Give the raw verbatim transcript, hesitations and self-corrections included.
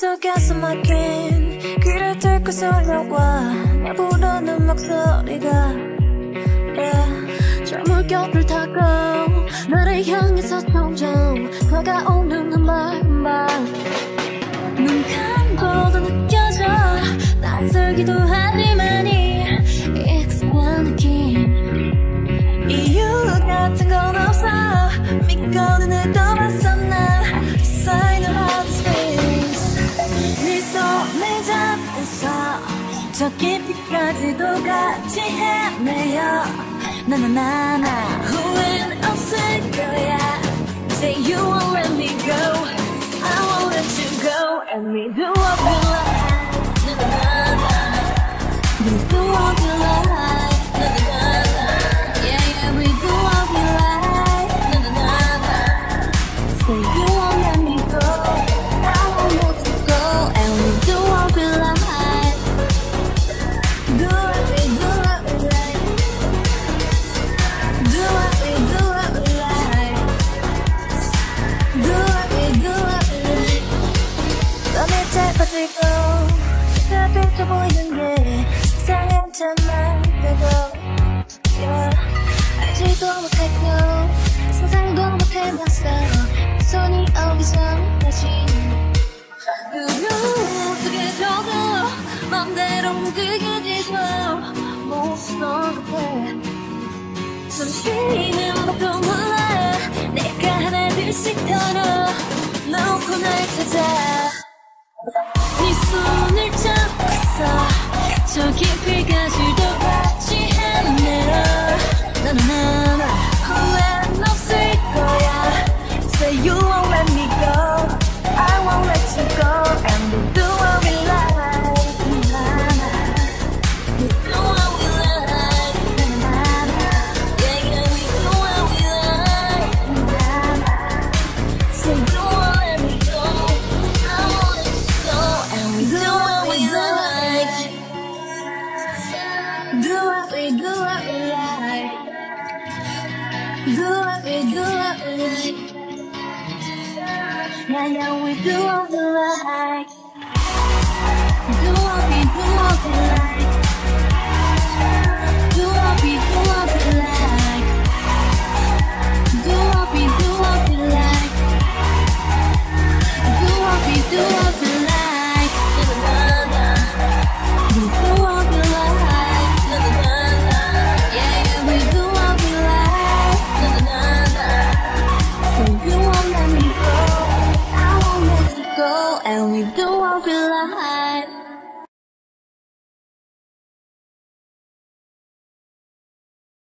속에서 막힌 귀를 뚫고 소려와 날 부르는 목소리가 yeah. 저 물결을 타고 나를 향해서 점점 다가오는 그 마음만 눈 감고도 느껴져 낯설기도 하지만 이 익숙한 느낌 이유 같은 건 없어 믿고 눈을 떠봤어 난 sign of all this space 네 손을 잡고서 저 깊이까지도 같이 헤매요 나나나나 후회는 없을 거야 Say you won't let me go I won't let you go And we do what we like 나나나나 We do what we like 나나나나 Yeah yeah we do what we like 나나나나 Say you won't let me go I won't let you go And we do what we like Do what we do what we like Do what we do what we like Do what we do what we like 땀이 짧아지고 다 펼쳐 보이는 게 세상엔 참 많다고 yeah. 알지도 못했고 상상도 못해봤어 손이 오기 전까지 그리움 속에 저도 맘대로 움직이지도 못할 것 같아 숨 쉬는 법도 몰라 내가 하나둘씩 더 넣고 날 찾아 네 손을 잡고서 저 깊이까지도 같이 헤매러 나나나나 후회는 없을 거야 Say you won't let me go I won't let you go And we do what we like 나나나 We do what we like 나나나 Yeah yeah we do what we like 나나나 Say you won't let me go I won't let you go And we do what we like Do what we do what we like Do what we do what we like Yeah, yeah, we do what we like Do what we do what we like Do what we do what we like Do what we do what we like Do what we do what we like Na-na-na-na We do what we like Na-na-na-na Yeah, yeah, we do what we like Na-na-na-na So you won't let me go I won't let you go And we do what we like